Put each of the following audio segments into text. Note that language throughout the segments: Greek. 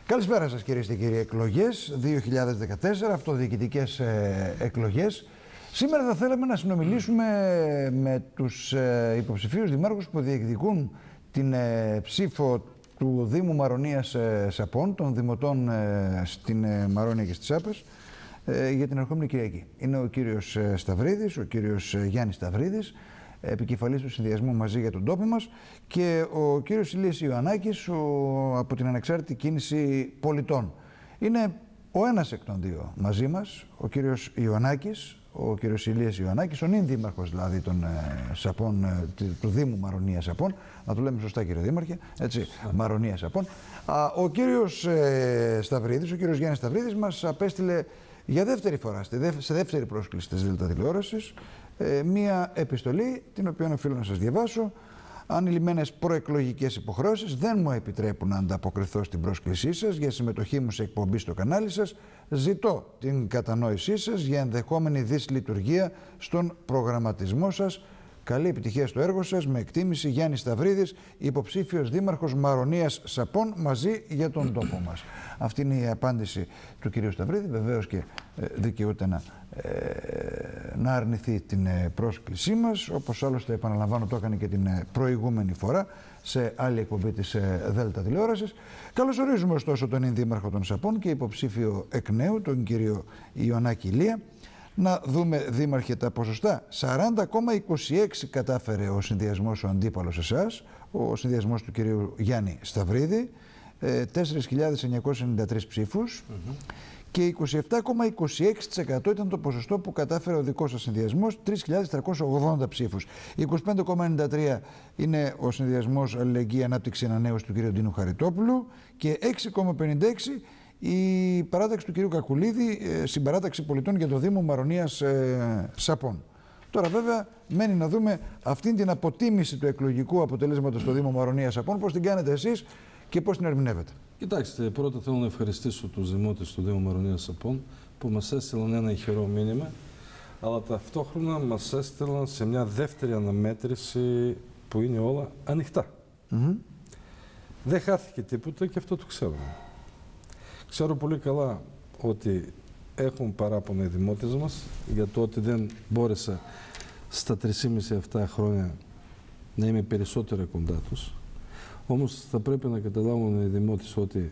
Καλησπέρα σας κυρίες και κύριοι. Εκλογές 2014, αυτοδιοικητικές εκλογές. Σήμερα θα θέλαμε να συνομιλήσουμε με τους υποψηφίους δημάρχους που διεκδικούν την ψήφο του Δήμου Μαρονίας Σαπών, των δημοτών στην Μαρόνια και στις Σάπες, για την ερχόμενη Κυριακή. Είναι ο κύριος Σταυρίδης, ο κύριος Γιάννης Σταυρίδης, επικεφαλής του συνδυασμού Μαζί για τον Τόπο μας, και ο κύριος Ηλίας Ιωαννάκης από την Ανεξάρτητη Κίνηση Πολιτών. Είναι ο ένας εκ των δύο μαζί μας, ο κύριος Ιωαννάκης, ο κύριος Ηλίας Ιωαννάκης, ο νυν δήμαρχος δηλαδή των Σαπών, του Δήμου Μαρονίας Σαπών. Να το λέμε σωστά, κύριε Δήμαρχε, έτσι, Μαρονίας Σαπών. Ο κύριος Σταυρίδης, ο κύριος Γιάννης Σταυρίδης, μας απέστειλε για δεύτερη φορά, σε δεύτερη πρόσκληση της ΔΕΛΤΑ τηλεόρασης, μία επιστολή, την οποία οφείλω να σας διαβάσω. Ανηλυμένες προεκλογικές υποχρεώσεις δεν μου επιτρέπουν να ανταποκριθώ στην πρόσκλησή σας για συμμετοχή μου σε εκπομπή στο κανάλι σας. Ζητώ την κατανόησή σας για ενδεχόμενη δυσλειτουργία στον προγραμματισμό σας. Καλή επιτυχία στο έργο σας. Με εκτίμηση, Γιάννης Σταυρίδης, υποψήφιος δήμαρχος Μαρονίας Σαπών, Μαζί για τον Τόπο μας. Αυτή είναι η απάντηση του κυρίου Σταυρίδη. Βεβαίως και δικαιούται να αρνηθεί την πρόσκλησή μας, όπως άλλωστε, επαναλαμβάνω, το έκανε και την προηγούμενη φορά σε άλλη εκπομπή της ΔΕΛΤΑ τηλεόρασης. Καλωσορίζουμε ωστόσο τον δήμαρχο των Σαπών και υποψήφιο εκ νέου, τον κύριο Ιωαννάκη Ηλία. Να δούμε, δήμαρχε, τα ποσοστά. 40,26 κατάφερε ο συνδυασμός, ο αντίπαλος εσάς, ο συνδυασμός του κυρίου Γιάννη Σταυρίδη, 4.993 ψήφους, και 27,26% ήταν το ποσοστό που κατάφερε ο δικός σας συνδυασμός, 3.380 ψήφους. 25,93 είναι ο συνδυασμός Αλληλεγγύη Ανάπτυξη Ανανέωση του κ. Ντίνου Χαριτόπουλου και 6,56 η παράταξη του κ. Κακουλίδη, συμπαράταξη πολιτών για το Δήμο Μαρονίας Σαπών. Τώρα βέβαια μένει να δούμε αυτήν την αποτίμηση του εκλογικού αποτελέσματος στο Δήμο Μαρονίας Σαπών, πώς την κάνετε εσείς και πώς την ερμηνεύετε. Κοιτάξτε, πρώτα θέλω να ευχαριστήσω τους δημότες του Δήμου Μαρονίας Σαπών που μας έστειλαν ένα ηχηρό μήνυμα, αλλά ταυτόχρονα μας έστειλαν σε μια δεύτερη αναμέτρηση που είναι όλα ανοιχτά. Δεν χάθηκε τίποτα και αυτό το ξέρουμε. Ξέρω πολύ καλά ότι έχουν παράπονα οι δημότες μας για το ότι δεν μπόρεσα στα 3,5 αυτά χρόνια να είμαι περισσότερο κοντά τους. Όμως θα πρέπει να καταλάβουν οι δημότες ότι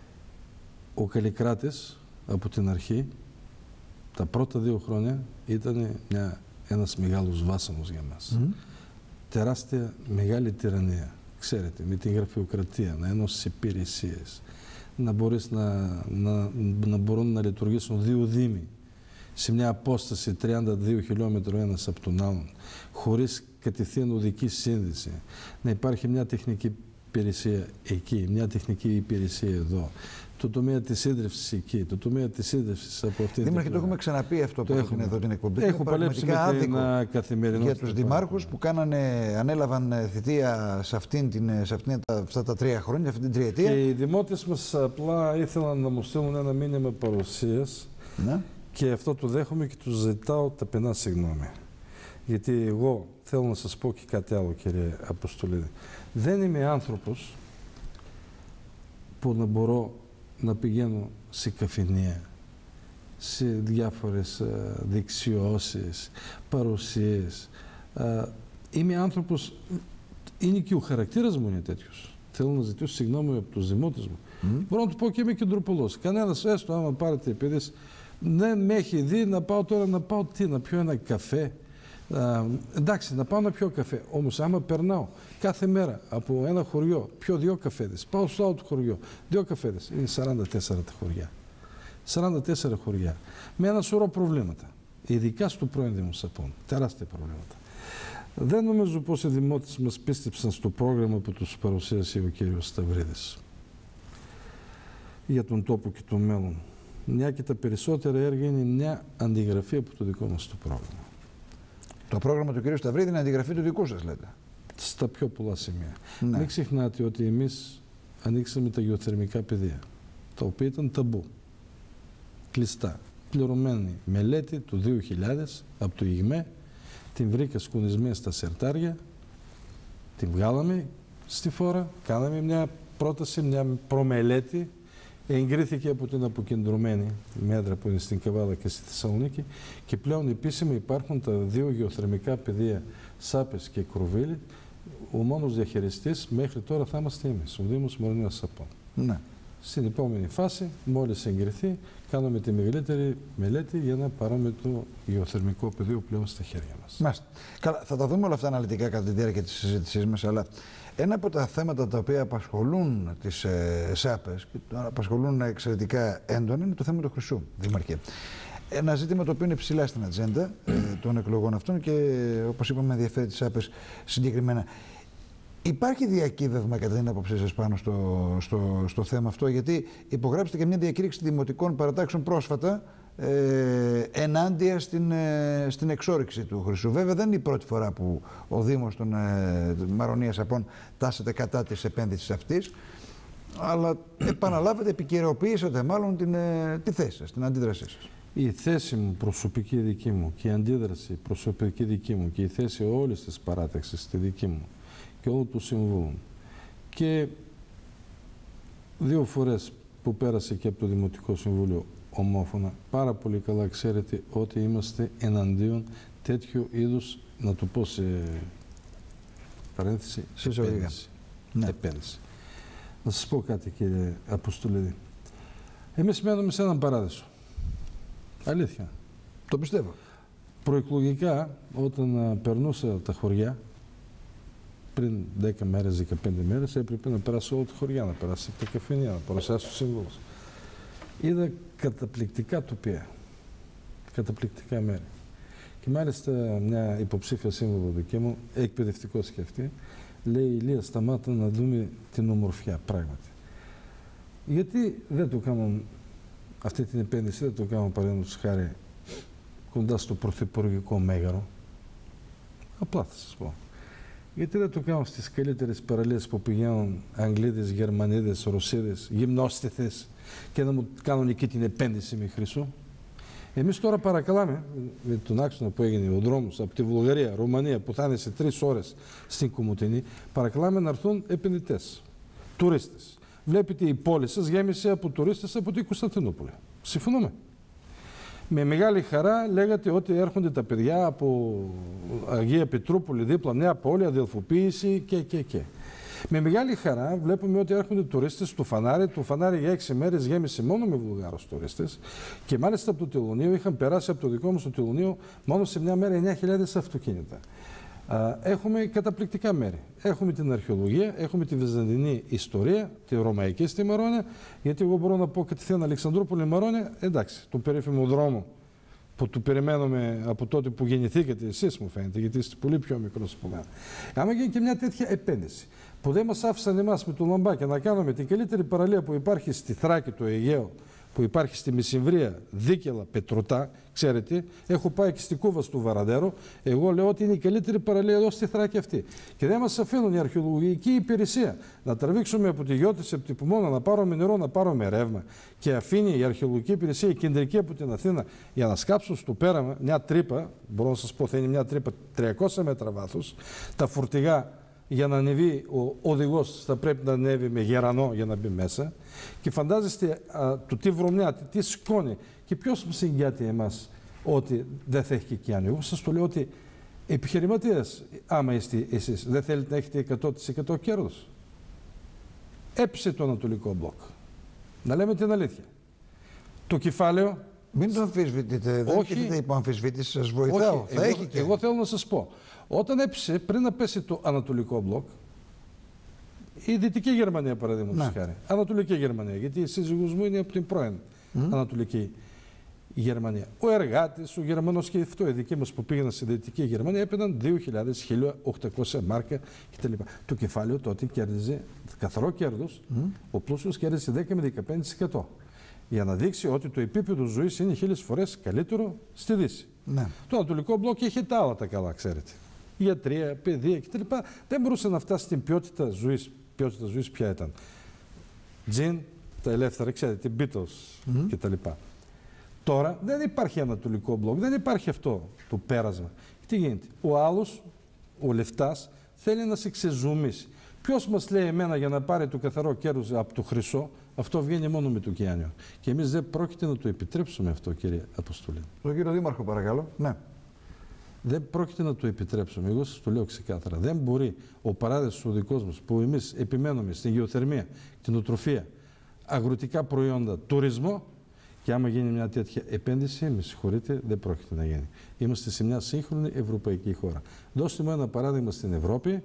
ο Καλλικράτης από την αρχή, τα πρώτα 2 χρόνια, ήταν ένας μεγάλος βάσανος για μας. Τεράστια μεγάλη τυραννία, ξέρετε, με την γραφειοκρατία, να ενώσεις υπηρεσίες, να μπορούν να λειτουργήσουν 2 δήμοι σε μια απόσταση 32 χιλιόμετρων ένας από τον άλλον, χωρίς κατευθείαν οδική σύνδεση, να υπάρχει μια τεχνική υπηρεσία εκεί, μια τεχνική υπηρεσία εδώ, το τομέα της ίδρυυσης εκεί, το τομέα της ίδρυυσης από αυτήν την Δήμαρχε, το έχουμε ξαναπεί αυτό που έχουμε εδώ την εκπομπή. Έχω παλέψει με την καθημερινότητα για τους δημάρχους που ανέλαβαν θητεία σε αυτά τα 3 χρόνια, αυτή την τριετία. Και οι δημότες μας απλά ήθελαν να μου στείλουν ένα μήνυμα παρουσίας, και αυτό το δέχομαι και τους ζητάω ταπεινά συγγνώμη. Γιατί εγώ θέλω να σας πω και κάτι άλλο, κύριε Αποστολίδη. Δεν είμαι άνθρωπος που να μπορώ να πηγαίνω σε καφενεία, σε διάφορες δεξιώσεις, παρουσίες. Είμαι άνθρωπος, είναι και ο χαρακτήρας μου είναι τέτοιος. Θέλω να ζητήσω συγγνώμη από τους δημότες μου. Μπορώ να του πω και είμαι κεντροπολός. Κανένας, έστω άμα πάρετε παιδείς, δεν με έχει δει να πάω τώρα να πάω να πιω ένα καφέ. Εντάξει, να πάω να πιω καφέ. Όμως, άμα περνάω κάθε μέρα από ένα χωριό, πιω 2 καφέδες, πάω στο άλλο χωριό, 2 καφέδες. Είναι 44 τα χωριά. 44 χωριά. Με ένα σωρό προβλήματα. Ειδικά στο πρώην Δήμο Σαπών. Τεράστια προβλήματα. Δεν νομίζω πως οι δημότες μας πίστεψαν στο πρόγραμμα που τους παρουσίασε ο κύριος Σταυρίδης για τον τόπο και το μέλλον. Μια και τα περισσότερα έργα είναι μια αντιγραφή από το δικό μας το πρόγραμμα. Το πρόγραμμα του κ. Σταυρίδη είναι αντιγραφή του δικού σας, λέτε. Στα πιο πολλά σημεία. Μην ξεχνάτε ότι εμείς ανοίξαμε τα γεωθερμικά πεδία, τα οποία ήταν ταμπού, κλειστά. Πληρωμένη μελέτη του 2000 από το ΙΓΜΕ, την βρήκα σκουνισμένη στα σερτάρια, την βγάλαμε στη φόρα, κάναμε μια πρόταση, μια προμελέτη Εγκρίθηκε από την αποκεντρωμένη Μέδρα που είναι στην Καβάλα και στη Θεσσαλονίκη και πλέον επίσημα υπάρχουν τα δύο γεωθερμικά πεδία Σάπες και Κροβίλη. Ο μόνος διαχειριστής μέχρι τώρα θα είμαστε εμείς, ο Δήμος Μαρονίας Σαπών. Ναι. Στην επόμενη φάση, μόλις εγκριθεί, κάνουμε τη μεγαλύτερη μελέτη για να πάρουμε το γεωθερμικό πεδίο πλέον στα χέρια μας. Μάλιστα. Καλά, θα τα δούμε όλα αυτά αναλυτικά κατά τη διάρκεια της συζήτησής μας, αλλά ένα από τα θέματα τα οποία απασχολούν τις ΣΑΠΕΣ και απασχολούν εξαιρετικά έντονα είναι το θέμα του χρυσού, Δήμαρχε. Ένα ζήτημα το οποίο είναι ψηλά στην ατζέντα των εκλογών αυτών και όπως είπαμε ενδιαφέρει τις ΣΑΠΕΣ συγκεκριμένα. Υπάρχει διακύβευμα κατά την άποψή σας πάνω στο θέμα αυτό, γιατί υπογράψετε και μια διακήρυξη δημοτικών παρατάξεων πρόσφατα ενάντια στην εξόρυξη του χρυσού. Βέβαια δεν είναι η πρώτη φορά που ο Δήμος των Μαρονίας Σαπών τάσσεται κατά της επένδυσης αυτής, αλλά επαναλάβετε, επικαιροποιήσατε μάλλον τη θέση σας, την αντίδρασή σας. Η θέση μου προσωπική δική μου και η αντίδραση προσωπική δική μου και η θέση όλης της παράταξης τη δική μου και όλου του Συμβούλου και 2 φορές που πέρασε και από το Δημοτικό Συμβούλιο ομόφωνα, πάρα πολύ καλά ξέρετε ότι είμαστε εναντίον τέτοιου είδους, να το πω σε παρένθεση, επένδυση. Ναι. Επένδυση. Να σας πω κάτι, κύριε Αποστολίδη. Εμείς μένουμε σε έναν παράδεισο. Αλήθεια. Το πιστεύω. Προεκλογικά, όταν περνούσα τα χωριά, πριν 10 μέρες, 15 μέρες, έπρεπε να περάσω όλα τα χωριά, να περάσει τα καφενεία, να παρουσιάσω τους σύμβουλους. Είδα καταπληκτικά τοπία, καταπληκτικά μέρη. Και μάλιστα μια υποψήφια σύμβουλο δική μου, εκπαιδευτικός και αυτή, λέει: Ηλία, σταμάτα να δούμε την ομορφιά, πράγματι. Γιατί δεν το κάνουν αυτή την επένδυση, δεν το κάνουν παραδείγματος χάρη κοντά στο πρωθυπουργικό μέγαρο? Απλά θα σας πω. Γιατί δεν το κάνουν στις καλύτερες παραλίες που πηγαίνουν Αγγλίδες, Γερμανίδες, Ρωσίδες, γυμνόστιθες και να μου κάνουν εκεί την επένδυση με χρυσό? Εμείς τώρα παρακαλάμε, με τον άξονα που έγινε ο δρόμος από τη Βουλγαρία, Ρουμανία, που θα είναι σε 3 ώρες στην Κομοτηνή, παρακαλάμε να έρθουν επενδυτές, τουρίστες. Βλέπετε η πόλη σας γέμισε από τουρίστες από την Κωνσταντινούπολη. Συμφωνούμε. Με μεγάλη χαρά λέγατε ότι έρχονται τα παιδιά από Αγία Πετρούπολη, δίπλα Νέα Πόλη, αδελφοποίηση και. Με μεγάλη χαρά βλέπουμε ότι έρχονται τουρίστες του Φανάρι. Το Φανάρι για 6 μέρες γέμισε μόνο με Βουλγάρους τουρίστες και μάλιστα από το Τελωνείο είχαν περάσει από το δικό μου στο Τελωνείο μόνο σε μια μέρα 9.000 αυτοκίνητα. Έχουμε καταπληκτικά μέρη. Έχουμε την αρχαιολογία, έχουμε τη βυζαντινή ιστορία, τη ρωμαϊκή στη Μαρόνια, γιατί εγώ μπορώ να πω κατευθείαν Αλεξανδρούπολη Μαρόνια, εντάξει, τον περίφημο δρόμο που του περιμένουμε από τότε που γεννηθήκατε εσείς, μου φαίνεται, γιατί είστε πολύ πιο μικρός από μένα. Άμα γίνει και μια τέτοια επένδυση που δεν μας άφησαν εμάς με τον Λαμπάκια να κάνουμε την καλύτερη παραλία που υπάρχει στη Θράκη, το Αιγαίο, που υπάρχει στη Μεσημβρία, Δίκελα, Πετρωτά, ξέρετε, έχω πάει και στη Κούβα στο Βαραντέρο, εγώ λέω ότι είναι η καλύτερη παραλία εδώ στη Θράκη αυτή. Και δεν μας αφήνουν η αρχαιολογική υπηρεσία να τραβήξουμε από τη Γιώτηση, από την Πουμώνα, να πάρουμε νερό, να πάρουμε ρεύμα. Και αφήνει η αρχαιολογική υπηρεσία, η κεντρική από την Αθήνα, για να σκάψουν στο πέραμα μια τρύπα, μπορώ να σας πω, θα είναι μια τρύπα 300 μέτρα βάθος, τα φορτηγά. Για να ανεβεί ο οδηγός θα πρέπει να ανέβει με γερανό για να μπει μέσα. Και φαντάζεστε το τι βρωμιά, τι σκόνη. Και ποιος μας εγγυάται εμάς ότι δεν θα έχει και εκεί άνοιγμα? Εγώ σας το λέω ότι επιχειρηματίες, άμα είστε εσείς, δεν θέλετε να έχετε 100% κέρδος? Έπεισε το Ανατολικό Μπλοκ. Να λέμε την αλήθεια. Το κεφάλαιο... Μην το αμφισβητείτε, δεν έχετε υπό αμφισβήτηση, σας βοηθάω. Όχι, εγώ θέλω να σας πω. Όταν έπεσε, πριν να πέσει το Ανατολικό Μπλοκ, η Δυτική Γερμανία παραδείγματος χάρη, Ανατολική Γερμανία, γιατί η σύζυγός μου είναι από την πρώην Ανατολική Γερμανία. Ο εργάτης, ο Γερμανός και αυτό, οι δικοί μας που πήγαιναν στη Δυτική Γερμανία έπαιρναν 2.000-1.800 μάρκα κτλ. Το κεφάλαιο τότε κέρδιζε καθαρό κέρδος, ο πλούσιος κέρδιζε 10 με 15%. Για να δείξει ότι το επίπεδο ζωής είναι 1000 φορές καλύτερο στη Δύση. Ναι. Το Ανατολικό Μπλοκ είχε τα άλλα τα καλά, ξέρετε. Ιατρία, παιδεία κτλ. Δεν μπορούσε να φτάσει στην ποιότητα ζωής. Ποιότητα ζωής ποια ήταν? Τζιν, τα ελεύθερα, ξέρετε, Beatles κτλ. Τώρα δεν υπάρχει Ανατολικό Μπλοκ, δεν υπάρχει αυτό το πέρασμα. Τι γίνεται? Ο άλλος, ο λεφτάς, θέλει να σε ξεζουμίσει. Ποιος μας λέει εμένα για να πάρει το καθαρό κέρδος από το χρυσό, Αυτό βγαίνει μόνο με το ωκεάνιο. Και εμείς δεν πρόκειται να το επιτρέψουμε αυτό, κύριε Αποστολή. Τον κύριο Δήμαρχο, παρακαλώ. Ναι. Δεν πρόκειται να το επιτρέψουμε. Εγώ σας το λέω ξεκάθαρα. Δεν μπορεί ο παράδεισος ο δικός μας, που εμείς επιμένουμε στην γεωθερμία, την οτροφία, αγροτικά προϊόντα, τουρισμό, και άμα γίνει μια τέτοια επένδυση, με συγχωρείτε, δεν πρόκειται να γίνει. Είμαστε σε μια σύγχρονη ευρωπαϊκή χώρα. Δώστε μου ένα παράδειγμα στην Ευρώπη,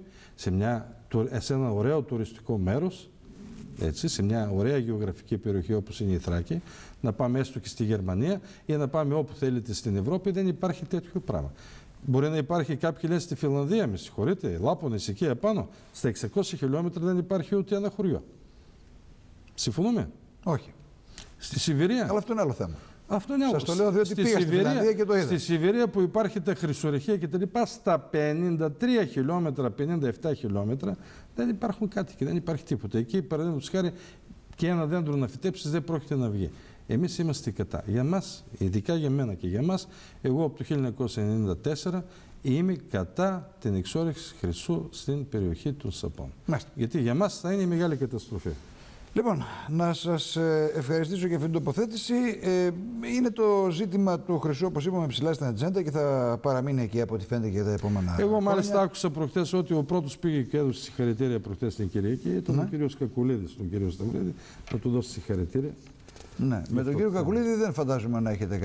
σε ένα ωραίο τουριστικό μέρος, έτσι, σε μια ωραία γεωγραφική περιοχή όπως είναι η Θράκη, να πάμε έστω και στη Γερμανία ή να πάμε όπου θέλετε στην Ευρώπη, δεν υπάρχει τέτοιο πράγμα. Μπορεί να υπάρχει, κάποιοι λένε στη Φινλανδία, με συγχωρείτε, Λάπωνες εκεί απάνω, στα 600 χιλιόμετρα δεν υπάρχει ούτε ένα χωριό. Συμφωνούμε? Όχι. Στη Σιβηρία. Αλλά αυτό είναι άλλο θέμα. Αυτό είναι άλλο. Σας το λέω διότι πήγα στη Φινλανδία και το είδα. Στη Σιβηρία που υπάρχει τα χρυσορυχεία και τα λοιπά, στα 53 χιλιόμετρα, 57 χιλιόμετρα, δεν υπάρχουν κάτοικοι, δεν υπάρχει τίποτα. Εκεί, παραδείγματος χάρη, και ένα δέντρο να φυτέψεις δεν πρόκειται να βγει. Εμείς είμαστε κατά. Για μας, ειδικά για μένα και για μας, εγώ από το 1994 είμαι κατά την εξόρυξη χρυσού στην περιοχή των Σαπών. Μάλιστα. Γιατί για μας θα είναι η μεγάλη καταστροφή. Λοιπόν, να σας ευχαριστήσω για αυτήν την τοποθέτηση. Είναι το ζήτημα του χρυσού, όπως είπαμε, ψηλά στην ατζέντα και θα παραμείνει εκεί από ό,τι φαίνεται για τα επόμενα χρόνια. Εγώ μάλιστα άκουσα προχθές ότι ο πρώτος πήγε και έδωσε συγχαρητήρια προχθές την Κυριακή. Ήταν ο κύριος Κακουλίδης, τον κύριο Σταυρίδη, να του δώσει συγχαρητήρια. Ναι, με τον κύριο Κακουλίδη δεν φαντάζομαι να έχετε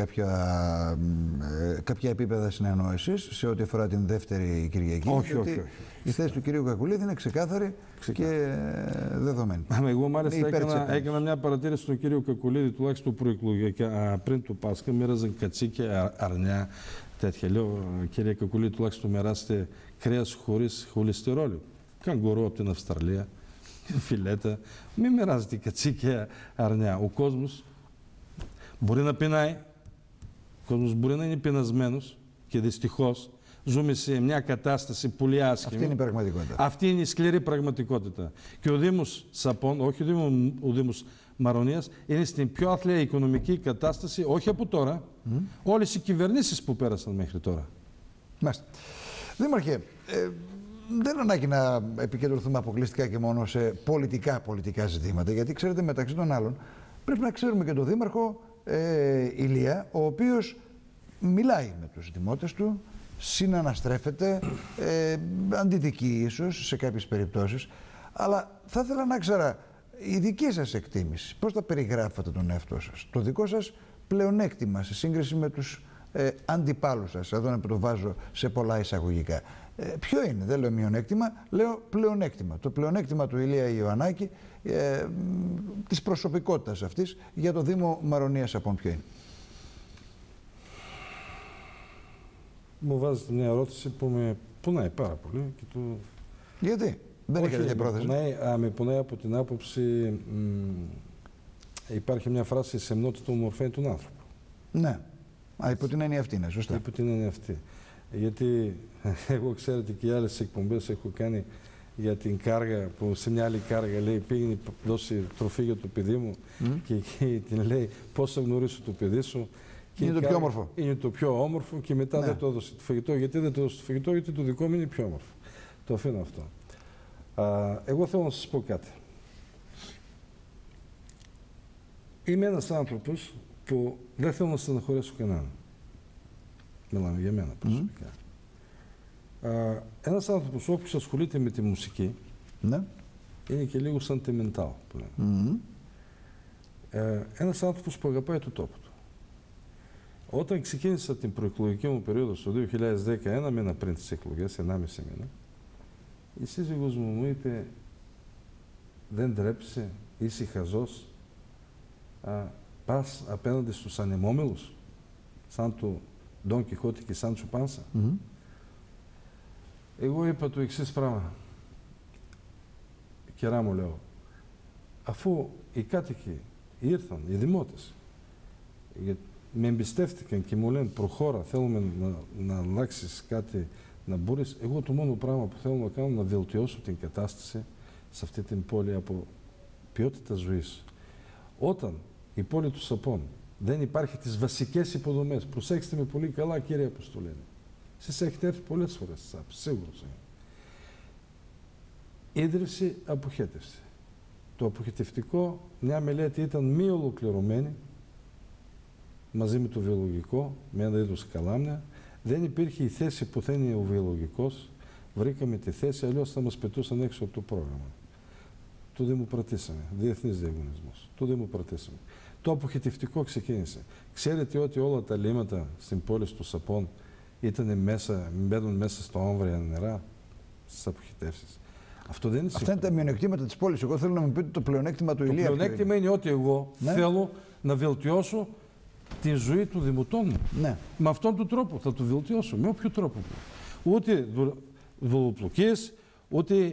κάποια επίπεδα συνεννόησης σε ό,τι αφορά την δεύτερη Κυριακή. Όχι. Η θέση του κυρίου Κακουλίδη είναι ξεκάθαρη και δεδομένη. Εγώ μάλιστα έκανα μια παρατήρηση στον κύριο Κακουλίδη, τουλάχιστον προεκλογικά, πριν το Πάσχα, μοίραζαν κατσίκια, αρνιά, τέτοια. Λέω, κύριε Κακουλίδη, τουλάχιστον μοιράστε κρέας χωρίς χολυστερόλιο. Καγκουρού από την Αυστραλία. Φιλέτα, μην μοιράζεται κατσίκια αρνιά. Ο κόσμος μπορεί να πεινάει, ο κόσμος μπορεί να είναι πεινασμένος και δυστυχώς ζούμε σε μια κατάσταση πολύ άσχημη. Αυτή είναι η πραγματικότητα. Αυτή είναι η σκληρή πραγματικότητα. Και ο Δήμος Σαπών, όχι ο Δήμος Μαρονίας, είναι στην πιο άθλια οικονομική κατάσταση, όχι από τώρα, όλες οι κυβερνήσεις που πέρασαν μέχρι τώρα. Μάλιστα. Δήμαρχε, δεν είναι ανάγκη να επικεντρωθούμε αποκλειστικά και μόνο σε πολιτικά ζητήματα, γιατί ξέρετε, μεταξύ των άλλων πρέπει να ξέρουμε και τον Δήμαρχο Ηλία, ο οποίος μιλάει με τους δημότες του, συναναστρέφεται, αντιδικεί ίσως σε κάποιες περιπτώσεις, αλλά θα ήθελα να ξέρω η δική σας εκτίμηση, πώς θα περιγράφετε τον εαυτό σας, το δικό σας πλεονέκτημα σε σύγκριση με τους αντιπάλους σας, εδώ να το βάζω σε πολλά εισαγωγικά. Ποιο είναι, δεν λέω μειονέκτημα, λέω πλεονέκτημα. Το πλεονέκτημα του Ηλία Ιωαννάκη, της προσωπικότητας αυτής, για το Δήμο Μαρονίας Σαπών, ποιο είναι? Μου βάζετε μια ερώτηση που με πονάει πάρα πολύ. Και το... Γιατί, δεν έχετε τέτοια πρόθεση? Με πονάει από την άποψη, υπάρχει μια φράση, η σεμνότητα ομορφαίνει τον άνθρωπο. Ναι, υπό την έννοια αυτή είναι, σωστά. Υπό την έννοια αυτή. Γιατί εγώ ξέρετε και οι άλλες εκπομπές έχω κάνει για την κάργα, που σε μια άλλη κάργα λέει πήγαινε δώσει τροφή για το παιδί μου και εκεί την λέει πώς θα γνωρίσω το παιδί σου. Και είναι το πιο όμορφο. Είναι το πιο όμορφο και μετά δεν το έδωσε το φαγητό. Γιατί δεν το έδωσε το φαγητό? Γιατί το δικό μου είναι πιο όμορφο. Το αφήνω αυτό. Εγώ θέλω να σας πω κάτι. Είμαι ένας άνθρωπος που δεν θέλω να στεναχωρέσω κανέναν. Μιλάμε για μένα προσωπικά. Ένας άνθρωπος όποιος ασχολείται με τη μουσική είναι και λίγο sentimental που λέμε. Ένας άνθρωπος που αγαπάει το τόπο του. Όταν ξεκίνησα την προεκλογική μου περίοδο στο 2010, ένα μήνα πριν τις εκλογές, 1,5 μήνα, η σύζυγός μου είπε δεν τρέψε, είσαι χαζός, πας απέναντι στους ανεμόμυλους, σαν του Ντον Κιχώτη και Σάντσο Πάνσα. Εγώ είπα το εξής πράγμα. Κερά μου λέω, αφού οι κάτοικοι ήρθαν, οι δημότες, με εμπιστεύτηκαν και μου λένε προχώρα, θέλουμε να αλλάξεις κάτι, να μπορείς. Εγώ το μόνο πράγμα που θέλω να κάνω είναι να βελτιώσω την κατάσταση σε αυτή την πόλη από ποιότητα ζωής. Όταν η πόλη του Σαπών δεν υπάρχει τις βασικές υποδομές, προσέξτε με πολύ καλά κύριε Αποστολή, εσείς έχετε έρθει πολλές φορές στη Σάπη, σίγουρος είναι. Ίδρυυση, αποχέτευση. Το αποχετευτικό, μια μελέτη ήταν μη ολοκληρωμένη, μαζί με το βιολογικό, με ένα είδος καλάμια. Δεν υπήρχε η θέση που θέλει ο βιολογικός. Βρήκαμε τη θέση, αλλιώς θα μας πετούσαν έξω από το πρόγραμμα. Το δημοπρατήσαμε. Διεθνής διαγωνισμός. Το δημοπρατήσαμε. Το αποχετευτικό ξεκίνησε. Ξέρετε ότι όλα τα λίμματα στην πόλη του Σαπών μπαίνουν μέσα στο όμβρια νερά στις αποχετεύσεις. Αυτό δεν είναι Αυτά είναι τα μειονεκτήματα της πόλης. Εγώ θέλω να μου πείτε το πλεονέκτημα του Ηλία. Το πλεονέκτημα είναι ότι εγώ θέλω να βελτιώσω τη ζωή του δημοτών μου. Ναι. Με αυτόν τον τρόπο θα το βελτιώσω. Με όποιο τρόπο. Ούτε δουλοπλοκές, ούτε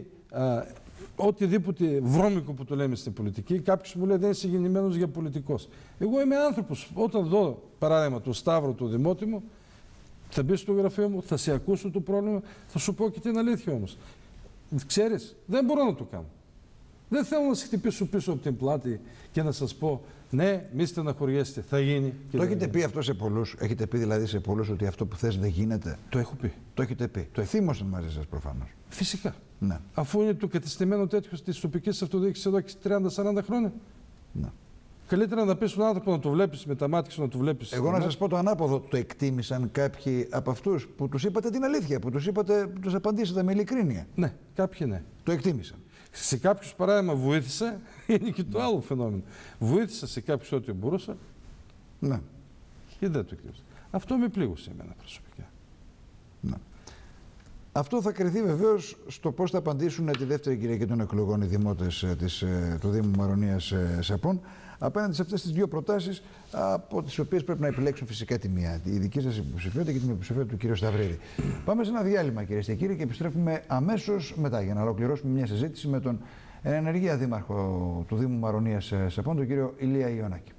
οτιδήποτε βρώμικο που το λέμε στην πολιτική. Κάποιος μου λέει δεν είσαι γεννημένος για πολιτικός. Εγώ είμαι άνθρωπος. Όταν δω, παράδειγμα, τον Σταύρο, τον Δημότιμο, θα μπει στο γραφείο μου, θα σε ακούσω το πρόβλημα, θα σου πω και την αλήθεια όμως. Ξέρεις, δεν μπορώ να το κάνω. Δεν θέλω να σε χτυπήσω πίσω από την πλάτη και να σας πω ναι, μη στεναχωριέστε, θα γίνει. Το έχετε πει αυτό σε πολλούς, έχετε πει δηλαδή σε πολλούς ότι αυτό που θες δεν γίνεται. Το έχω πει. Το έχετε πει. Το θύμωσαν μαζί σας προφανώς. Φυσικά. Ναι. Αφού είναι το κατεστημένο τέτοιο της τοπικής αυτοδιοίκησης εδώ και 30-40 χρόνια. Ναι. Καλύτερα να πεις στον άνθρωπο να το βλέπεις με τα μάτια σου, να το βλέπεις. Εγώ να σας πω το ανάποδο. Το εκτίμησαν κάποιοι από αυτούς που τους είπατε την αλήθεια, που τους απαντήσατε με ειλικρίνεια. Ναι, κάποιοι ναι. Το εκτίμησαν. Σε κάποιους, παράδειγμα, βοήθησα, είναι και το άλλο φαινόμενο. Βοήθησα σε κάποιους ό,τι μπορούσα. Ναι. Και δεν το εκτίμησα. Αυτό με πλήγωσε εμένα προσωπικά. Ναι. Αυτό θα κριθεί βεβαίως στο πώς θα απαντήσουν τη δεύτερη Κυριακή των εκλογών οι δημότες του Δήμου Μαρονίας Σαπών απέναντι σε αυτές τις δύο προτάσεις, από τις οποίες πρέπει να επιλέξουν φυσικά τη μία, η δική σας υποψηφιότητα και την υποψηφιότητα του κ. Σταυρίδη. Πάμε σε ένα διάλειμμα, κυρίες και κύριοι, και επιστρέφουμε αμέσως μετά για να ολοκληρώσουμε μια συζήτηση με τον ενεργεία δήμαρχο του Δήμου Μαρονίας Σαπών, τον κ. Ηλία Ιωαννάκη.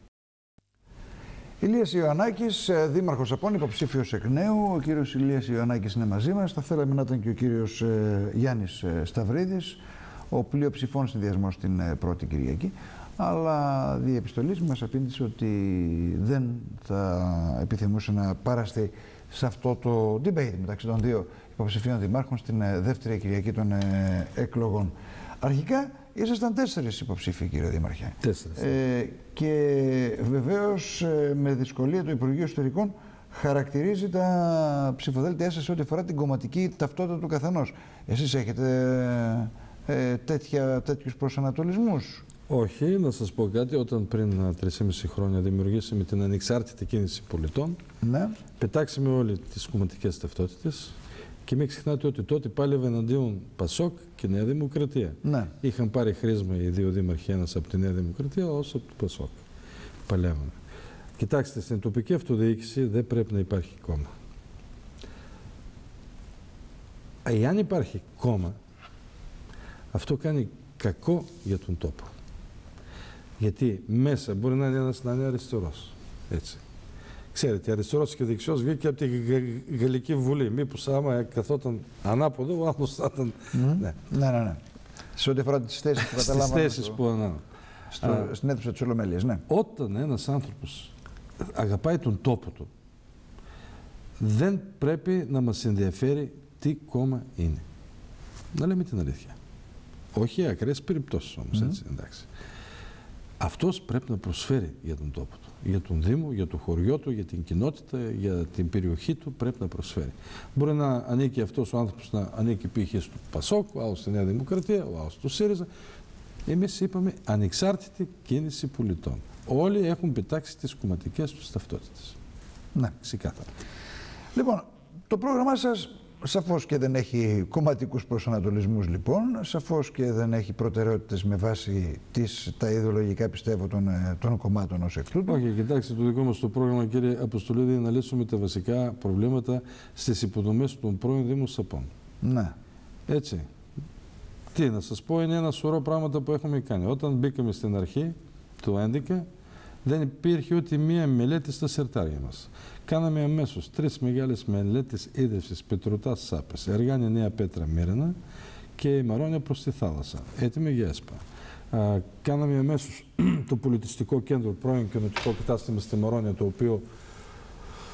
Ηλίας Ιωαννάκης, δήμαρχος Σαπών, υποψήφιος εκ νέου. Ο κύριος Ηλίας Ιωαννάκης είναι μαζί μας. Θα θέλαμε να ήταν και ο κύριος Γιάννης Σταυρίδης, ο πλειοψηφών συνδυασμός την πρώτη Κυριακή. Αλλά δι' επιστολής μας απήντησε ότι δεν θα επιθυμούσε να παραστεί σε αυτό το debate μεταξύ των δύο υποψηφίων δημάρχων στην δεύτερη Κυριακή των εκλογών. Αρχικά ήσασταν 4 υποψήφοι, κύριε Δήμαρχε. 4. Και βεβαίως με δυσκολία το Υπουργείο Εσωτερικών χαρακτηρίζει τα ψηφοδέλτια σας ό,τι αφορά την κομματική ταυτότητα του καθενός. Εσείς έχετε τέτοιους προσανατολισμούς? Όχι, να σας πω κάτι. Όταν πριν 3,5 χρόνια δημιουργήσαμε την Ανεξάρτητη Κίνηση Πολιτών, ναι, πετάξαμε όλοι τις κομματικές ταυτότητες και μην ξεχνάτε ότι τότε πάλευε εναντίον Πασόκ και Νέα Δημοκρατία. Ναι. Είχαν πάρει χρήσμα οι δύο δήμαρχοι, ένας από τη Νέα Δημοκρατία, όσο από το Πασόκ. Παλεύαμε. Κοιτάξτε, στην τοπική αυτοδιοίκηση δεν πρέπει να υπάρχει κόμμα. Εάν υπάρχει κόμμα, αυτό κάνει κακό για τον τόπο. Γιατί μέσα μπορεί να είναι ένας να είναι αριστερός. Έτσι. Ξέρετε, αριστερός και δεξιός βγήκε από τη Γαλλική Βουλή. Μήπως άμα καθόταν ανάποδο, ο άλλος θα ήταν. Ναι. Ναι. Σε ό,τι αφορά τις θέσεις που καταλάβαμε. Στις θέσεις που ανάβαμε. Στην αίθουσα της Ολομέλειας, ναι. Όταν ένας άνθρωπος αγαπάει τον τόπο του, δεν πρέπει να μας ενδιαφέρει τι κόμμα είναι. Να λέμε την αλήθεια. Όχι ακραίες περιπτώσεις όμως, έτσι, εντάξει. Αυτός πρέπει να προσφέρει για τον τόπο του, για τον Δήμο, για το χωριό του, για την κοινότητα, για την περιοχή του, πρέπει να προσφέρει. Μπορεί να ανήκει αυτός ο άνθρωπος να ανήκει π.χ. στο Πασόκ, ο άλλος στη Νέα Δημοκρατία, ο άλλος στο ΣΥΡΙΖΑ. Εμείς είπαμε Ανεξάρτητη Κίνηση Πολιτών. Όλοι έχουν πετάξει τις κομματικές τους ταυτότητες. Ναι, ξεκάθαρα. Λοιπόν, το πρόγραμμά σας σαφώς και δεν έχει κομματικούς προσανατολισμούς, λοιπόν, σαφώς και δεν έχει προτεραιότητες με βάση τα ιδεολογικά, πιστεύω, των κομμάτων ως εκ τούτου. Όχι, κοιτάξτε, το δικό μας το πρόγραμμα, κύριε Αποστολίδη, είναι να λύσουμε τα βασικά προβλήματα στις υποδομές των πρώην Δήμων Σαπών. Ναι. Έτσι. Τι να σας πω, είναι ένα σωρό πράγματα που έχουμε κάνει. Όταν μπήκαμε στην αρχή, το 2011, δεν υπήρχε ούτε μία μελέτη στα σερτάρια μας. Κάναμε αμέσως 3 μεγάλες μελέτες ίδρυυσης Πετρωτάς Σάπες, Εργάνη Νέα Πέτρα Μύρανα και Μαρόνια προς τη θάλασσα, έτοιμη για ΕΣΠΑ. Κάναμε αμέσως το πολιτιστικό κέντρο, πρώην κοινοτικό κατάστημα στη Μαρόνια, το οποίο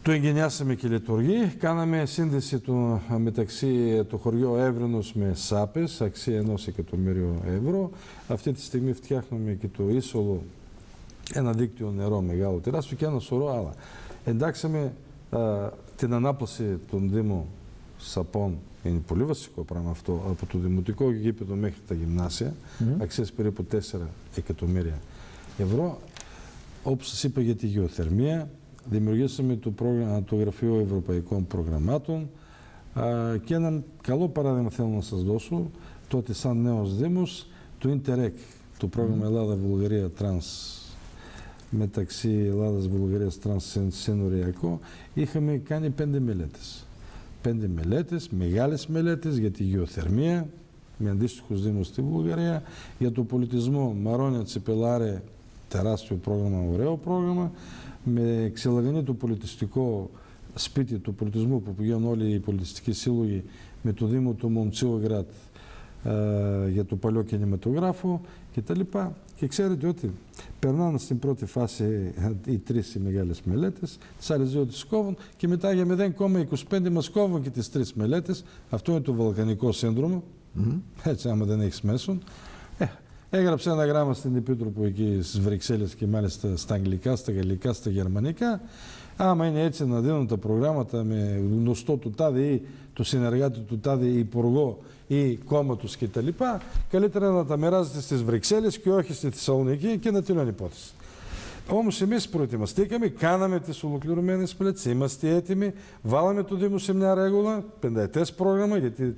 Το εγκαινιάσαμε και λειτουργεί. Κάναμε σύνδεση μεταξύ το χωριό Εύρινος με Σάπες, αξία 1 εκατομμύριο ευρώ. Αυτή τη στιγμή φτιάχνουμε και το Ίσολο, ένα δίκτυο νερό μεγάλο τεράστιο και ένα σωρό άλλα. Εντάξαμε την ανάπλαση των Δήμων Σαπών, είναι πολύ βασικό πράγμα αυτό, από το δημοτικό γήπεδο μέχρι τα γυμνάσια, αξίας περίπου 4 εκατομμύρια ευρώ. Όπως σας είπα για τη γεωθερμία, δημιουργήσαμε το Γραφείο Ευρωπαϊκών Προγραμμάτων και ένα καλό παράδειγμα θέλω να σας δώσω, τότε σαν νέος Δήμος, το Interreg, το πρόγραμμα Ελλάδα-Βουλγαρία Τρανς, μεταξύ Ελλάδας-Βουλγαρίας Τρανς-Συνοριακό, είχαμε κάνει 5 μελέτες. 5 μελέτες, μεγάλες μελέτες για τη γεωθερμία, με αντίστοιχους δήμους στη Βουλγαρία, για το πολιτισμό Μαρόνια Τσεπελάρε, τεράστιο πρόγραμμα, ωραίο πρόγραμμα, με Ξελαγανή το πολιτιστικό σπίτι του πολιτισμού που πηγαίνουν όλοι οι πολιτιστικοί σύλλογοι, με το Δήμο του Μομτσίλογραντ για το παλιό κινηματογράφο κτλ. Και ξέρετε ότι περνάνε στην πρώτη φάση οι 3 οι μεγάλες μελέτες, τις άλλες 2 τις κόβουν και μετά για 0,25 μας κόβουν και τις 3 μελέτες. Αυτό είναι το βαλκανικό σύνδρομο. Έτσι, άμα δεν έχεις μέσον. Έγραψε ένα γράμμα στην Επίτροπο εκεί στις Βρυξέλλες και μάλιστα στα αγγλικά, στα γαλλικά, στα γερμανικά. Άμα είναι έτσι να δίνουν τα προγράμματα με γνωστό του τάδε ή το συνεργάτη του τάδε υπουργό ή κόμματος κτλ. Καλύτερα να τα μοιράζετε στις Βρυξέλλες και όχι στη Θεσσαλονίκη και να τελειώνει η υπόθεση. Όμως εμείς προετοιμαστήκαμε, κάναμε τις ολοκληρωμένες μελέτες, είμαστε έτοιμοι, βάλαμε το Δήμο σε μια ρέγουλα, 5ετές πρόγραμμα, γιατί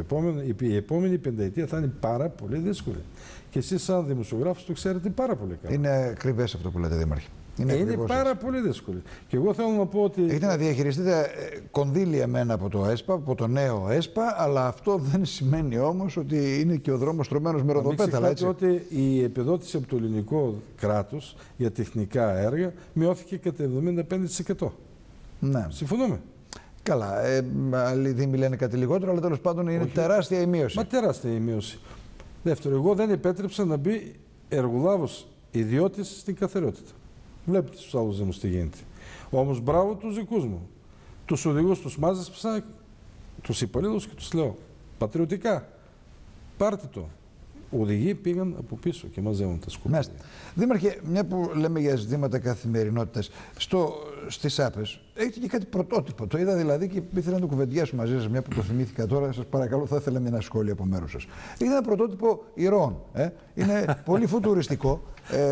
η επόμενη πενταετία θα είναι πάρα πολύ δύσκολη. Και εσείς σαν δημοσιογράφος το ξέρετε πάρα πολύ καλά. Είναι ακριβές αυτό που λέτε, Δήμαρχε. Είναι πάρα πολύ δύσκολη. Και εγώ θέλω να πω ότι... Έχετε να διαχειριστείτε κονδύλια μένα από το ΕΣΠΑ, από το νέο ΕΣΠΑ, αλλά αυτό δεν σημαίνει όμως ότι είναι και ο δρόμος στρωμένος με ροδοπέταλα, έτσι. Ότι η επιδότηση από το ελληνικό κράτος για τεχνικά έργα μειώθηκε κατά 75%. Ναι. Συμφωνούμε. Καλά. Άλλοι δήμοι λένε κάτι λιγότερο, αλλά τέλος πάντων είναι τεράστια η μείωση. Μα τεράστια η μείωση. Δεύτερο, εγώ δεν επέτρεψα να μπει εργολάβος ιδιώτης στην καθαριότητα. Βλέπετε στους άλλους δήμους τι γίνεται. Όμως μπράβο τους δικούς μου. Τους οδηγούς τους μάζεψα, τους υπαλλήλους και τους λέω πατριωτικά, πάρτε το. Οδηγοί πήγαν από πίσω και μαζεύουν τα σκουπίδια. Δήμαρχε, μια που λέμε για ζητήματα καθημερινότητας, στις ΑΠΕΣ έχετε και κάτι πρωτότυπο. Το είδα δηλαδή και ήθελα να το κουβεντιάσω μαζί σας, μια που το θυμήθηκα τώρα. Σας παρακαλώ, θα ήθελα ένα σχόλιο από μέρους σας. Είναι ένα πρωτότυπο ηρώων. Είναι πολύ φουτουριστικό.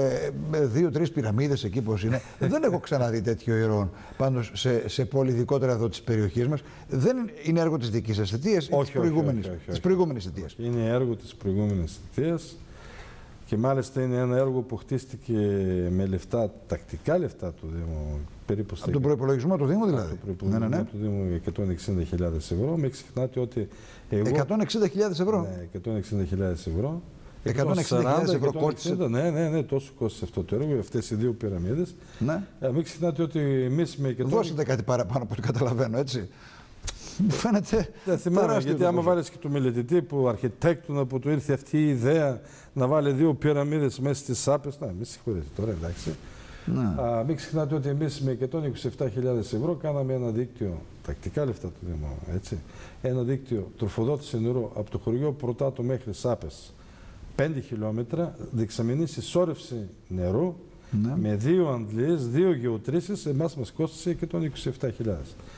2-3 πυραμίδες εκεί πώς είναι. Δεν έχω ξαναδεί τέτοιο ηρώων πάντως σε πόλη, ειδικότερα εδώ της περιοχής μας. Δεν είναι έργο της δικής σας θητείας ή της προηγούμενης θητείας? Είναι έργο της προηγούμενης θητείας και μάλιστα είναι ένα έργο που χτίστηκε με λεφτά, τακτικά λεφτά του Δήμου. Περίπου από τον προϋπολογισμό του Δήμου δηλαδή? Από τον προϋπολογισμό του Δήμου 160.000 ευρώ. Μην ξεχνάτε ότι εγώ... 160.000 ευρώ? Ναι, 160.000 ευρώ. 160.000 ευρώ κόστησε. Ναι, τόσο κόστησε αυτό το έργο, αυτές οι 2 πυραμίδες. Ναι. Μην ξεχνάτε ότι εμείς με 100... Δώσετε κάτι παραπάνω από ό,τι καταλαβαίνω, έτσι. Μου φαίνεται. Δεν θυμάμαι, γιατί άμα βάλεις και το μελετητή που αρχιτέκτονα που του ήρθε αυτή η ιδέα να βάλει 2 πυραμίδες μέσα στις άπες. Να, μη συγχωρείτε τώρα, εντάξει. Ναι. Μην ξεχνάτε ότι εμείς με 127.000 ευρώ κάναμε ένα δίκτυο, τακτικά λεφτά του Δήμου, έτσι. Ένα δίκτυο τροφοδότηση νερού από το χωριό Πρωτάτο μέχρι Σάπες. 5 χιλιόμετρα, δεξαμενή συσσόρευση νερού, ναι, με 2 αντλίες, 2 γεωτρήσεις, εμάς μας κόστησε 127.000.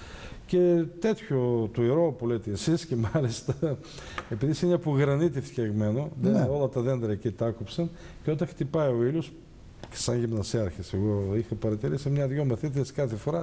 Και τέτοιο του ηρώου που λέτε εσείς, και μάλιστα επειδή είναι από γρανίτη φτιαγμένο, ναι, όλα τα δέντρα εκεί τα άκουψαν, και όταν χτυπάει ο ήλιος, και σαν γυμνασιάρχης εγώ είχα παρατηρήσει 1-2 μαθήτες κάθε φορά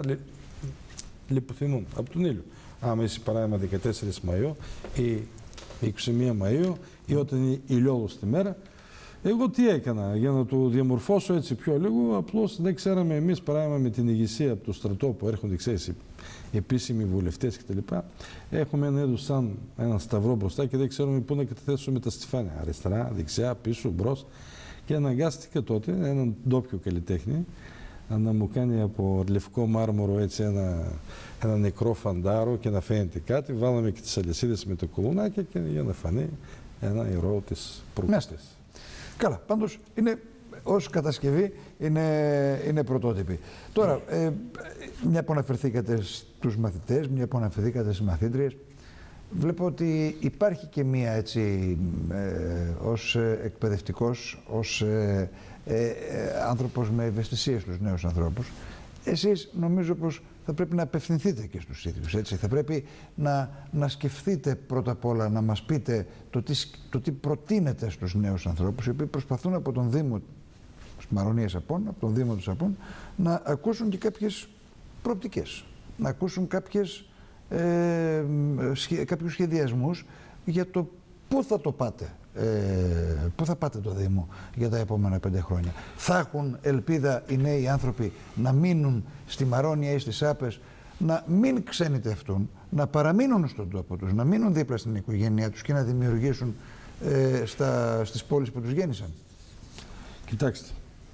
λιποθυμούν από τον ήλιο. Άμα είσαι παράδειγμα 14 Μαΐου ή 21 Μαΐου ή όταν είναι ηλιόλουστη μέρα, εγώ τι έκανα για να το διαμορφώσω έτσι πιο λίγο? Απλώς δεν ξέραμε εμείς, παράδειγμα με την ηγεσία από το στρατό που έρχονται, ξέρεις, επίσημοι βουλευτές κτλ. Έχουμε ένα είδος σαν ένα σταυρό μπροστά και δεν ξέρουμε πού να καταθέσουμε τα στιφάνια. Αριστερά, δεξιά, πίσω, μπρος. Και αναγκάστηκα τότε έναν ντόπιο καλλιτέχνη να μου κάνει από λευκό μάρμαρο έτσι ένα νεκρό φαντάρο και να φαίνεται κάτι. Βάλαμε και τις αλυσίδες με το κολονάκια και για να φανεί ένα ηρώο της προκοπής. Καλά, πάντως είναι ως κατασκευή είναι πρωτότυπη. Τώρα, μια που αναφερθήκατε στους μαθητές, μια που αναφερθήκατε στις μαθήτριες, βλέπω ότι υπάρχει και μία έτσι, ως εκπαιδευτικός, ως άνθρωπος με ευαισθησίες στους νέους ανθρώπους, εσείς νομίζω πως θα πρέπει να απευθυνθείτε και στους ίδιους, έτσι. Θα πρέπει να σκεφτείτε πρώτα απ' όλα, να μας πείτε το τι προτείνετε στους νέους ανθρώπους, οι οποίοι προσπαθούν από τον Δήμο Μαρονίας Απών, από τον Δήμο του Απών, να ακούσουν και κάποιες προοπτικές, να ακούσουν κάποιους σχεδιασμούς για το πού θα το πάτε, πού θα πάτε το Δήμο για τα επόμενα 5 χρόνια. Θα έχουν ελπίδα οι νέοι άνθρωποι να μείνουν στη Μαρόνια ή στις Άπες, να μην ξενιτευτούν, να παραμείνουν στον τόπο τους, να μείνουν δίπλα στην οικογένειά τους και να δημιουργήσουν στις πόλεις που τους γέννησαν. Κοιτάξτε,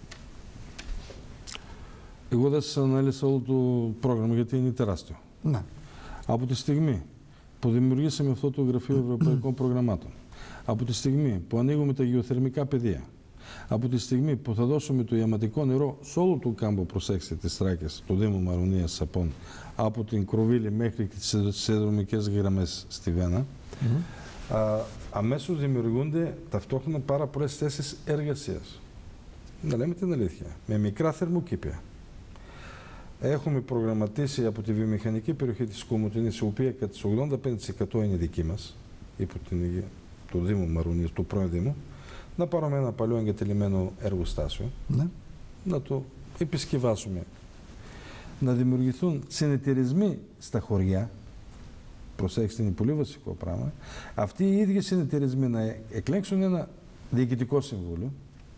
εγώ δεν σας ανάλυσα όλο το πρόγραμμα γιατί είναι τεράστιο. Να. Από τη στιγμή που δημιουργήσαμε αυτό το Γραφείο Ευρωπαϊκών Προγραμμάτων, από τη στιγμή που ανοίγουμε τα γεωθερμικά πεδία, από τη στιγμή που θα δώσουμε το ιαματικό νερό σε όλο το κάμπο, προσέξτε, της Θράκης, το Δήμο Μαρονίας Απών, από την Κροβίλη μέχρι και τις σιδηροδρομικές γραμμές στη Βένα, αμέσως δημιουργούνται ταυτόχρονα πάρα πολλές θέσεις εργασίας. Να λέμε την αλήθεια, με μικρά θερμοκήπια. Έχουμε προγραμματίσει από τη βιομηχανική περιοχή της Κομοτηνής, η οποία κατά 85% είναι δική μας, υπό το Δήμο Μαρονίας, το πρώην Δήμο, να πάρουμε ένα παλιό εγκατελειμμένο εργοστάσιο, να το επισκευάσουμε, να δημιουργηθούν συνεταιρισμοί στα χωριά. Προσέξτε, είναι πολύ βασικό πράγμα. Αυτοί οι ίδιοι συνεταιρισμοί να εκλέξουν ένα διοικητικό συμβούλιο,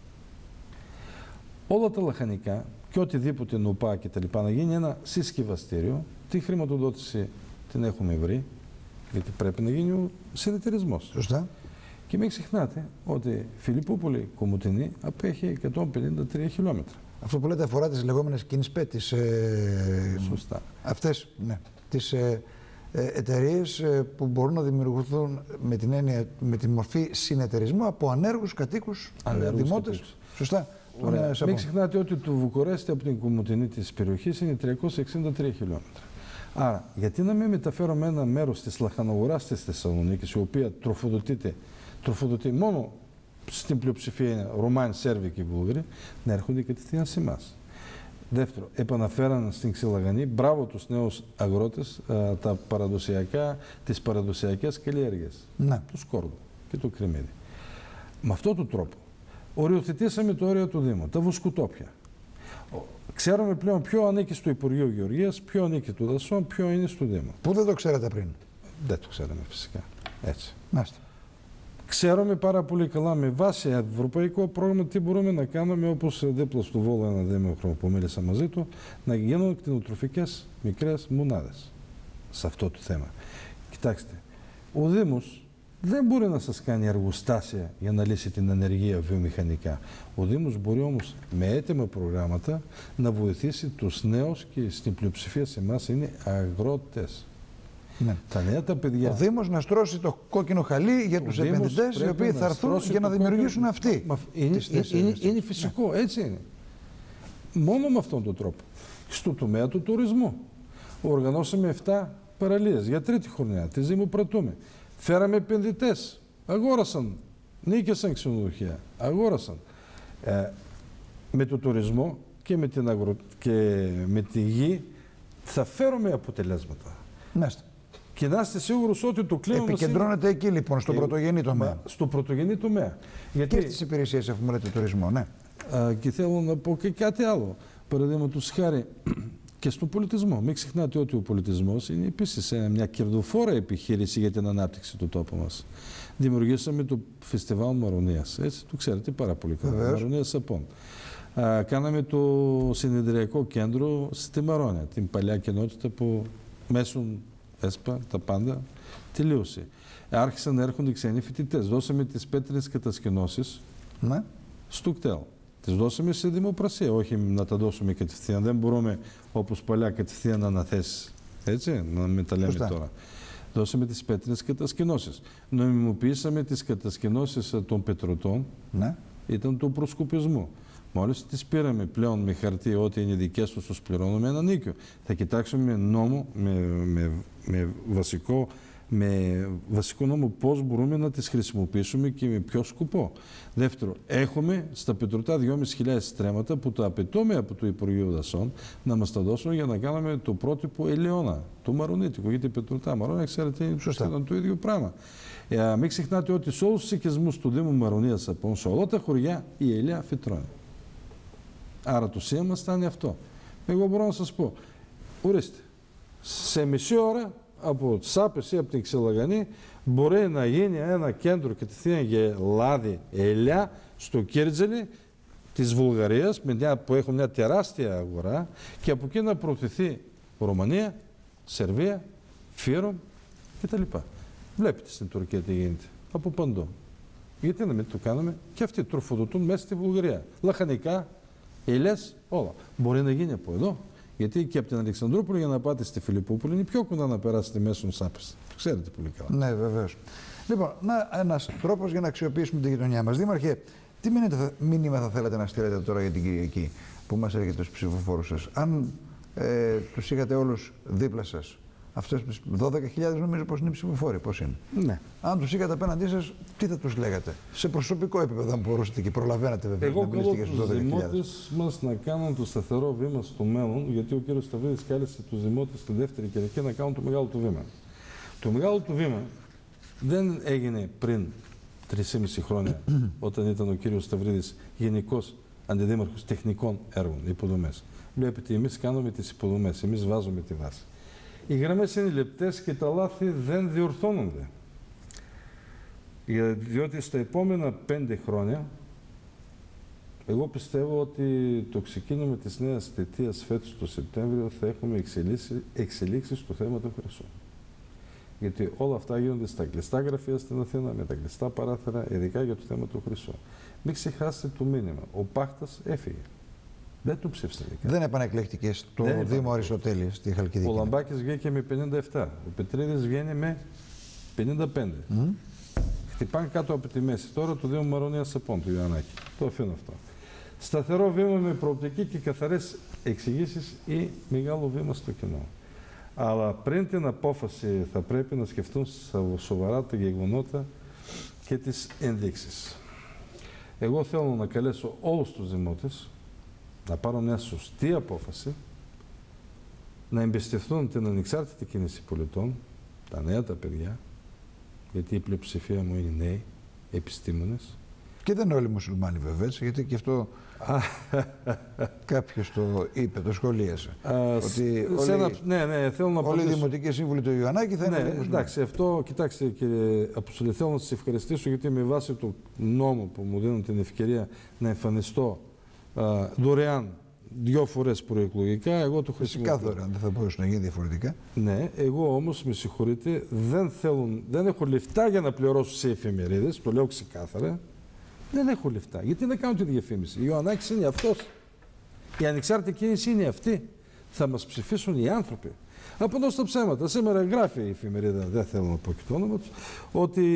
όλα τα λαχανικά και οτιδήποτε νοπά και τα λοιπά, να γίνει ένα συσκευαστήριο. Τη χρηματοδότηση την έχουμε βρει, γιατί πρέπει να γίνει ο συνεταιρισμός. Σωστά. Και μην ξεχνάτε ότι Φιλιππούπολη Κομοτηνή απέχει 153 χιλιόμετρα. Αυτό που λέτε αφορά τις λεγόμενες ΚΙΝΣΠΕ, Σωστά. Αυτές, ναι, τις εταιρείες που μπορούν να δημιουργηθούν με την έννοια, με τη μορφή συνεταιρισμού από ανέργους κατοίκους, δημότες. Σωστά. Μην ξεχνάτε ότι το Βουκουρέστι από την Κομοτηνή της περιοχής είναι 363 χιλιόμετρα. Άρα, γιατί να μην μεταφέρουμε ένα μέρος της λαχανογοράς της Θεσσαλονίκης, η οποία τροφοδοτεί μόνο στην πλειοψηφία Ρωμάνοι, Σέρβοι και Βούλγαροι, να έρχονται κατευθείαν σε εμάς. Δεύτερο, επαναφέραν στην Ξυλαγανή, μπράβο τους νέους αγρότες, τις παραδοσιακές καλλιέργειες, το σκόρδο και το κρεμμύδι. Με αυτόν τον τρόπο οριοθετήσαμε το όριο του Δήμου, τα βοσκουτόπια. Ξέρουμε πλέον ποιο ανήκει στο Υπουργείο Γεωργίας, ποιο ανήκει του Δασών, ποιο είναι στο Δήμο. Πού δεν το ξέρατε πριν? Δεν το ξέραμε φυσικά. Έτσι. Μάλιστα. Ξέρουμε πάρα πολύ καλά με βάση ευρωπαϊκό πρόγραμμα τι μπορούμε να κάνουμε, όπως δίπλα στο Βόλο ένα δήμαρχο που μίλησα μαζί του, να γίνουν κτηνοτροφικές μικρές μονάδες σε αυτό το θέμα. Κοιτάξτε, ο Δήμος δεν μπορεί να σας κάνει εργοστάσια για να λύσει την ανεργία βιομηχανικά. Ο Δήμος μπορεί όμως με έτοιμα προγράμματα να βοηθήσει τους νέους και στην πλειοψηφία σε εμάς είναι αγρότες. Ναι. Τα νέα τα παιδιά. Ο Δήμος να στρώσει το κόκκινο χαλί για τους επενδυτές οι οποίοι θα έρθουν για να δημιουργήσουν αυτοί. Είναι φυσικό, έτσι είναι. Μόνο με αυτόν τον τρόπο. Στο τομέα του τουρισμού. Οργανώσαμε 7 παραλίες για 3η χρονιά. Τη δημοπρατούμε. Φέραμε επενδυτές. Αγόρασαν. Νίκησαν ξενοδοχεία. Αγόρασαν. Με το τουρισμό και με τη γη θα φέρουμε αποτελέσματα. Μάλιστα. Και να είστε σίγουροι ότι το κλίμα επικεντρώνεται εκεί λοιπόν, στον πρωτογενή τομέα. Στο πρωτογενή τομέα. Γιατί... Και στις υπηρεσίες έχουμε λέτε τουρισμό, ναι. Και θέλω να πω και κάτι άλλο. Παραδείγματος χάρη και στον πολιτισμό. Μην ξεχνάτε ότι ο πολιτισμός είναι επίσης μια κερδοφόρα επιχείρηση για την ανάπτυξη του τόπου μας. Δημιουργήσαμε το Φεστιβάλ Μαρονίας. Έτσι το ξέρετε πάρα πολύ καλά. Μαρονίας Απών. Κάναμε το συνεδριακό κέντρο στη Μαρόνια, την παλιά κοινότητα που μέσω ΕΣΠΑ, τα πάντα, τελείωσε. Άρχισαν να έρχονται ξένοι φοιτητές. Δώσαμε τις πέτρινες κατασκηνώσεις στο κτέλ. Τις δώσαμε σε δημοπρασία, όχι να τα δώσουμε κατευθείαν. Δεν μπορούμε όπως παλιά κατευθείαν αναθέσεις. Έτσι, να μην τα λέμε τώρα. Δώσαμε τις πέτρινες κατασκηνώσεις. Νομιμοποιήσαμε τις κατασκηνώσεις των πετρωτών. Ήταν του προσκοπισμού. Μόλις τις πήραμε πλέον με χαρτί ότι είναι δικές τους, τους πληρώνουμε ένα νίκιο. Θα κοιτάξουμε με νόμο, με βασικό νόμο πώς μπορούμε να τις χρησιμοποιήσουμε και με ποιο σκοπό. Δεύτερο, έχουμε στα Πετρωτά 2.500 στρέμματα που τα απαιτούμε από το Υπουργείο Δασών να μας τα δώσουν για να κάνουμε το πρότυπο ελαιόνα, το μαρονίτικο. Γιατί Πετρωτά, Μαρόνα, ξέρετε, είναι το ίδιο πράγμα. Μην ξεχνάτε ότι σε όλους τους οικισμούς του Δήμου Μαρονίας Σαπών, σε όλα τα χωριά, η ελιά φυτρώνει. Άρα το σήμα στάνει αυτό. Εγώ μπορώ να σας πω, ορίστε, σε μισή ώρα από Σάπες ή από την Ξυλαγανή μπορεί να γίνει ένα κέντρο κατευθείαν για λάδι, ελιά στο Κέρτζελι της Βουλγαρίας, που έχουν μια τεράστια αγορά, και από εκεί να προωθηθεί Ρουμανία, Σερβία, Φύρομ κτλ. Βλέπετε στην Τουρκία τι γίνεται. Από παντού. Γιατί να μην το κάνουμε, και αυτοί τροφοδοτούν μέσα στη Βουλγαρία. Λαχανικά, ελιές, όλα. Μπορεί να γίνει από εδώ. Γιατί και από την Αλεξανδρούπολη για να πάτε στη Φιλιππούπολη είναι πιο κοντά να περάσετε μέσω Σάπες. Το ξέρετε πολύ καλά. Ναι, βεβαίως. Λοιπόν, ένας τρόπος για να αξιοποιήσουμε τη γειτονιά μας. Δήμαρχε, τι μήνυμα θα θέλατε να στείλετε τώρα για την Κυριακή που μας έρχεται στους ψηφοφόρους σας? Αν τους είχατε όλους δίπλα σας, αυτές τις 12.000 νομίζω πως είναι οι ψηφοφόροι, πώς είναι? Ναι. Αν τους είχατε απέναντί σας, τι θα τους λέγατε? Σε προσωπικό επίπεδο, αν μπορούσατε και προλαβαίνατε βέβαια. Εγώ καλώ τους δημότες μας να κάνουν το σταθερό βήμα στο μέλλον, γιατί ο κύριος Σταυρίδης κάλεσε τους δημότες τη δεύτερη Κυριακή να κάνουν το μεγάλο του βήμα. Το μεγάλο του βήμα δεν έγινε πριν 3,5 χρόνια, όταν ήταν ο κύριος Σταυρίδης γενικός αντιδήμαρχος τεχνικών έργων, υποδομές. Βλέπετε, εμείς κάνουμε τις υποδομές, εμείς βάζουμε τη βάση. Οι γραμμές είναι λεπτές και τα λάθη δεν διορθώνονται. Διότι στα επόμενα 5 χρόνια, εγώ πιστεύω ότι το ξεκίνημα της νέας θητείας φέτος το Σεπτέμβριο θα έχουμε εξελίξεις στο θέμα του χρυσού. Γιατί όλα αυτά γίνονται στα κλειστά γραφεία στην Αθήνα, με τα κλειστά παράθυρα, ειδικά για το θέμα του χρυσού. Μην ξεχάσετε το μήνυμα. Ο Πάχτας έφυγε. Δεν το ψήφισε. Δεν επανεκλέχτηκε στο Δήμο Αριστοτέλη, στη Χαλκιδική. Ο Λαμπάκης βγήκε με 57. Ο Πετρίδης βγαίνει με 55. Χτυπάνε κάτω από τη μέση. Τώρα το Δήμο Μαρονίας Σαπών, του Ιωαννάκη. Το αφήνω αυτό. Σταθερό βήμα με προοπτική και καθαρές εξηγήσεις ή μεγάλο βήμα στο κοινό. Αλλά πριν την απόφαση θα πρέπει να σκεφτούν σοβαρά τα γεγονότα και τις ενδείξεις. Εγώ θέλω να καλέσω όλους τους δημότες να πάρουν μια σωστή απόφαση, να εμπιστευτούν την ανεξάρτητη κίνηση πολιτών, τα νέα τα παιδιά, γιατί η πλειοψηφία μου είναι νέοι, επιστήμονες. Και δεν είναι όλοι μουσουλμάνοι βέβαια, γιατί και αυτό κάποιος το είπε, το σχολίασε. Ότι όλοι οι δημοτικοί σύμβουλοι του Ιωαννάκη θα είναι μουσουλμάνοι. Εντάξει, αυτό, κοιτάξτε κύριε Αποστολή, θέλω να σας ευχαριστήσω, γιατί με βάση του νόμου που μου δίνουν την ευκαιρία να εμφανιστώ δωρεάν 2 φορές προεκλογικά, εγώ το χρησιμοποιώ. Φυσικά δωρεάν, δεν θα μπορούσε να γίνει διαφορετικά. Ναι, εγώ όμως, με συγχωρείτε, δεν έχω λεφτά για να πληρώσω σε εφημερίδες, το λέω ξεκάθαρα. Δεν έχω λεφτά. Γιατί να κάνω τη διαφήμιση? Ο Ιωαννάκης είναι αυτός. Η ανεξάρτητη κίνηση είναι αυτή. Θα μας ψηφίσουν οι άνθρωποι. Από εδώ στα ψέματα. Σήμερα γράφει η εφημερίδα, δεν θέλω να πω και το όνομα του, ότι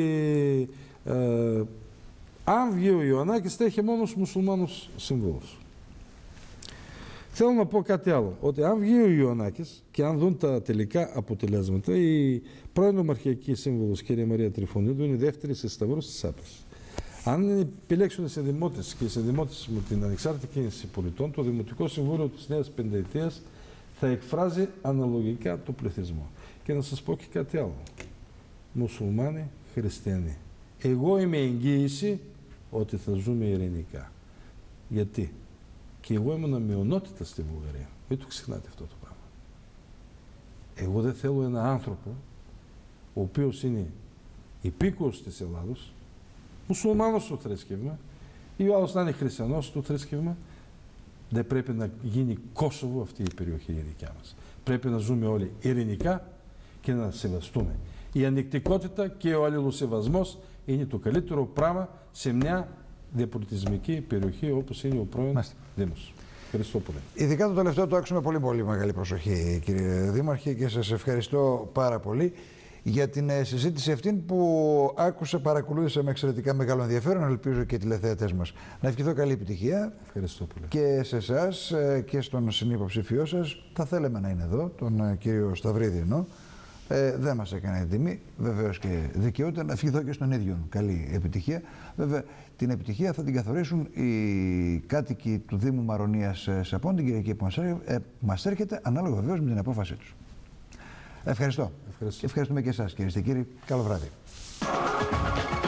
αν βγει ο Ιωαννάκης θα έχει μόνο μουσουλμάνους συμβούλους. Θέλω να πω κάτι άλλο, ότι αν βγει ο Ιωαννάκης και αν δουν τα τελικά αποτελέσματα, η πρώην Ομαρχιακή Σύμβουλος κυρία Μαρία Τριφωνίδου είναι δεύτερη σε σταυρούς της Σάπας. Αν επιλέξουν σε δημότες και σε δημότες με την ανεξάρτητη κίνηση πολιτών, το Δημοτικό Συμβούλιο της Νέας Πενταετίας θα εκφράζει αναλογικά το πληθυσμό. Και να σας πω και κάτι άλλο. Μουσουλμάνοι, χριστιανοί. Εγώ είμαι εγγύηση ότι θα ζούμε ειρηνικά. Γιατί? Και εγώ ήμουν μειονότητα στη Βουλγαρία. Μην το ξεχνάτε αυτό το πράγμα. Εγώ δεν θέλω ένα άνθρωπο ο οποίος είναι υπήκοος της Ελλάδος, μουσουλμάνος στο θρήσκευμα, ή ο άλλος να είναι χριστιανός στο θρήσκευμα. Δεν πρέπει να γίνει Κόσοβο αυτή η περιοχή η δικιά μας. Πρέπει να ζούμε όλοι ειρηνικά και να σεβαστούμε. Η ανεκτικότητα και ο αλληλοσεβασμός είναι το καλύτερο πράγμα σε μια διαπολιτισμική περιοχή όπως είναι ο πρώην Δήμος. Ευχαριστώ πολύ. Ειδικά το τελευταίο το άκουσα με πολύ μεγάλη προσοχή, κύριε Δήμαρχε, και σας ευχαριστώ πάρα πολύ. για την συζήτηση αυτή που άκουσα, παρακολούθησα με εξαιρετικά μεγάλο ενδιαφέρον, ελπίζω και οι τηλεθεατές μας. Να ευχηθώ καλή επιτυχία. Ευχαριστώ πολύ. Και σε εσάς και στον συνυποψηφιό σας. Θα θέλαμε να είναι εδώ, τον κύριο Σταυρίδη εννοώ. Δεν μας έκανε τιμή, βεβαίως και δικαιούται. Να ευχηθώ και στον ίδιο καλή επιτυχία. Βέβαια, την επιτυχία θα την καθορίσουν οι κάτοικοι του Δήμου Μαρονίας Σαπών την Κυριακή που μας έρχεται, ανάλογα βεβαίως με την απόφασή τους. Ευχαριστώ. Ευχαριστώ. Και ευχαριστούμε και εσάς, κυρίες και κύριοι. Καλό βράδυ.